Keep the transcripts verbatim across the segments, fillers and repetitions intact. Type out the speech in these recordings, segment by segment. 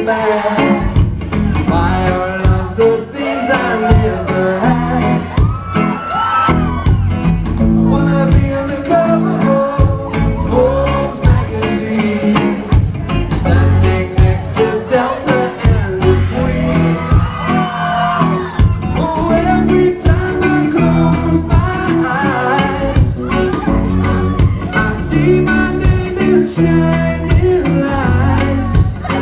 back. Buy all of the things I never had. Wanna be on the cover of Forbes magazine, standing next to Delta and the Queen. Oh, every time I close my eyes, I see my name in shining lights.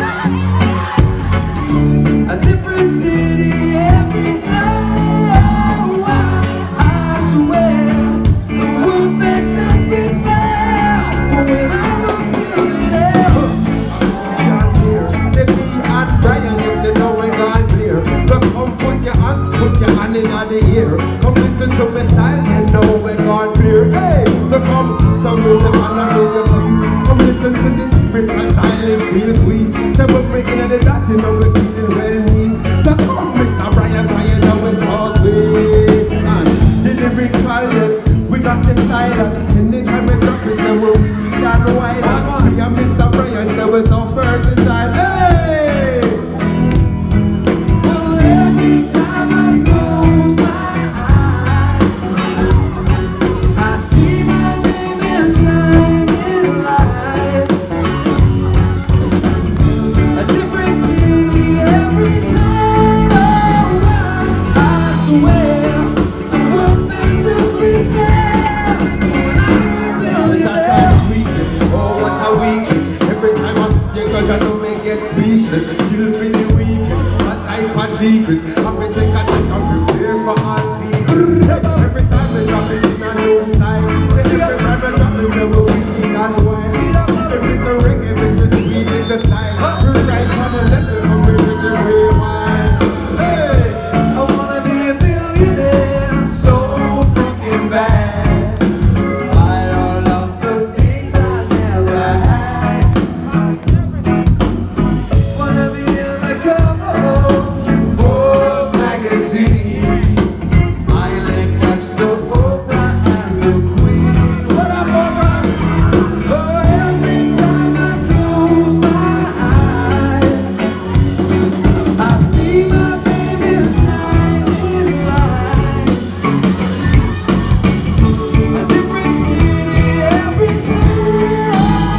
A different city every night. Oh, I, I swear the world better get back for when I'm a billionaire. Gone clear. Say me and Brian, yes, you know we gone clear. So come put your hand, put your hand in the ear. Come listen to my style, you know we gone clear. Hey, so come, so move the hand and move your feet. Come listen to the lyric, my style, it feels sweet. Say we're breaking at the dance, you know we're feeling well neat. So come, Mister Brian, Brian, now it's all sweet. And the lyrical, yes, we got the style. And anytime we drop it, so we're wicked and wild. I am Mister Brian, so we're so versatile. Hey! Well, every time I close my eyes, I see my name in shining lights. A different city every night. Oh, I swear the world better prepare when I'm a billionaire. Oh, what a week! Every time I you got to make it speechless. Chill for the weekend, what type of secrets? I'm gonna take a check and prepare for all seasons. Every time we drop it in a new style. Say every time we drop it, so we're wicked and wild. If it's a reggae, if it's a sweet little style. We're right on the left, and come ready to rewind. Hey! I wanna be a billionaire so fucking bad. Buy all of the things I never had. Wanna be in the cover of Forbes magazine, smiling next to Oprah and the Queen. What up, Oprah? Oh, every time I close my eyes, I see my baby shining lights. A different city every night.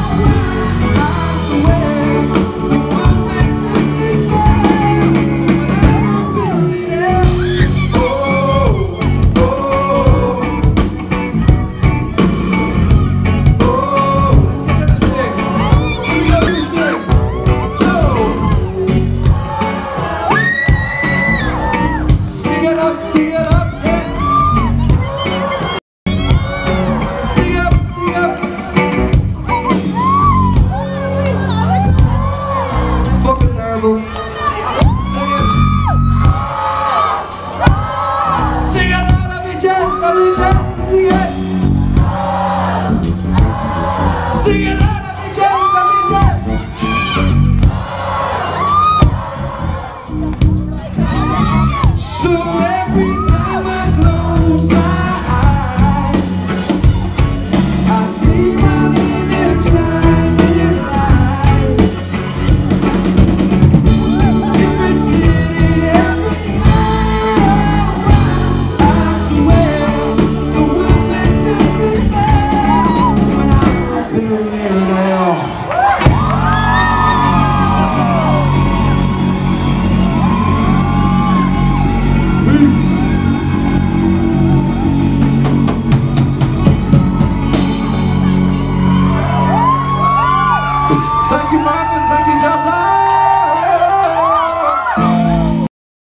I swear the world better prepare when I'm a billionaire. Oh, oh, oh. Let's get to the stick. Let me go to the stick. Yo. Sing it up, sing it up, yeah. Sing up, sing up. Fucking terrible. Sing it. Sing it out of your chest, out of your chest. Sing it. Sing it out of your chest, out of your chest. So every time I close my eyes, I see my baby shining lights. Different city every night. I swear the world better prepare when I'm a billionaire. Thank you, Marvin. Thank you, Jeff.